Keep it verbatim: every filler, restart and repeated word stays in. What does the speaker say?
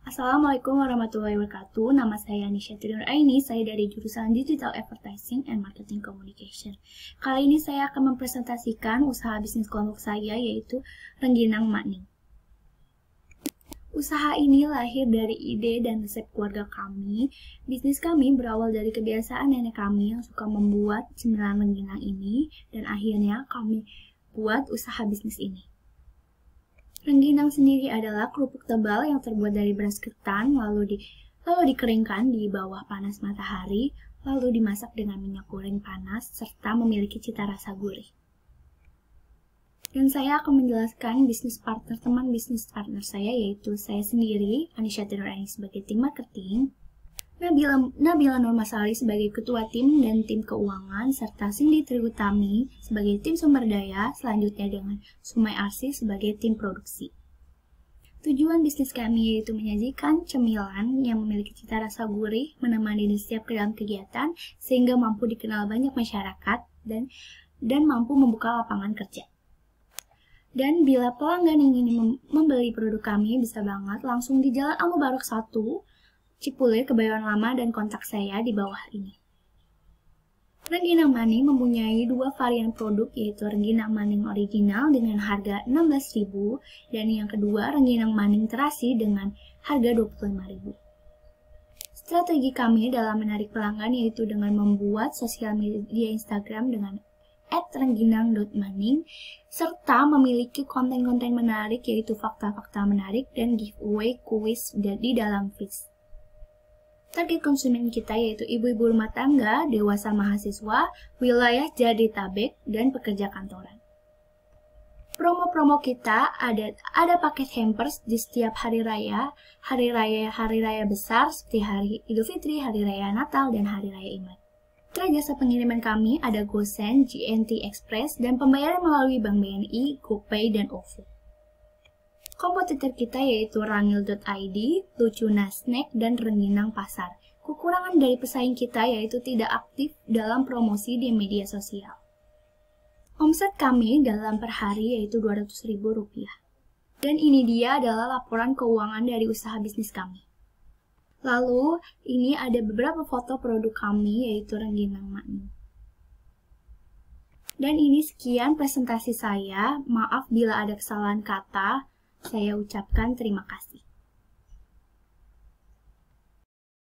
Assalamualaikum warahmatullahi wabarakatuh. Nama saya Nisha Tiduraini. Saya dari jurusan Digital Advertising and Marketing Communication. Kali ini saya akan mempresentasikan usaha bisnis kelompok saya, yaitu Rengginang Maning. Usaha ini lahir dari ide dan resep keluarga kami. Bisnis kami berawal dari kebiasaan nenek kami yang suka membuat cemilan rengginang ini, dan akhirnya kami buat usaha bisnis ini. Rengginang sendiri adalah kerupuk tebal yang terbuat dari beras ketan, lalu, di, lalu dikeringkan di bawah panas matahari, lalu dimasak dengan minyak goreng panas, serta memiliki cita rasa gurih. Dan saya akan menjelaskan bisnis partner teman bisnis partner saya, yaitu saya sendiri, Anisha Tiduraini sebagai tim marketing, Nabila, Nabila Nurmasali sebagai ketua tim dan tim keuangan, serta Cindy Trigutami sebagai tim sumber daya, selanjutnya dengan Sumai Arsi sebagai tim produksi. Tujuan bisnis kami yaitu menyajikan cemilan yang memiliki cita rasa gurih, menemani di setiap kegiatan, sehingga mampu dikenal banyak masyarakat dan, dan mampu membuka lapangan kerja. Dan bila pelanggan ingin membeli produk kami, bisa banget langsung di Jalan Al Mubarak satu, Cipulir, Kebayoran Lama, dan kontak saya di bawah ini. Rengginang Maning mempunyai dua varian produk, yaitu Rengginang Maning original dengan harga enam belas ribu rupiah dan yang kedua Rengginang Maning terasi dengan harga dua puluh lima ribu rupiah. Strategi kami dalam menarik pelanggan yaitu dengan membuat sosial media Instagram dengan et rengginang dot maning serta memiliki konten-konten menarik yaitu fakta-fakta menarik dan giveaway kuis di dalam feed. Target konsumen kita yaitu ibu-ibu rumah tangga, dewasa mahasiswa, wilayah Jabodetabek, dan pekerja kantoran. Promo-promo kita ada ada paket hampers di setiap hari raya, hari raya hari raya besar seperti hari Idul Fitri, hari raya Natal, dan hari raya Imlek. Setelah jasa pengiriman kami ada GoSend, G N T Express, dan pembayaran melalui Bank B N I, GoPay, dan OVO. Kompetitor kita yaitu rangil dot i d, Lucuna Snack, dan Rengginang Pasar. Kekurangan dari pesaing kita yaitu tidak aktif dalam promosi di media sosial. Omset kami dalam per hari yaitu dua ratus ribu rupiah. Dan ini dia adalah laporan keuangan dari usaha bisnis kami. Lalu, ini ada beberapa foto produk kami yaitu Rengginang Maning. Dan ini sekian presentasi saya. Maaf bila ada kesalahan kata. Saya ucapkan terima kasih.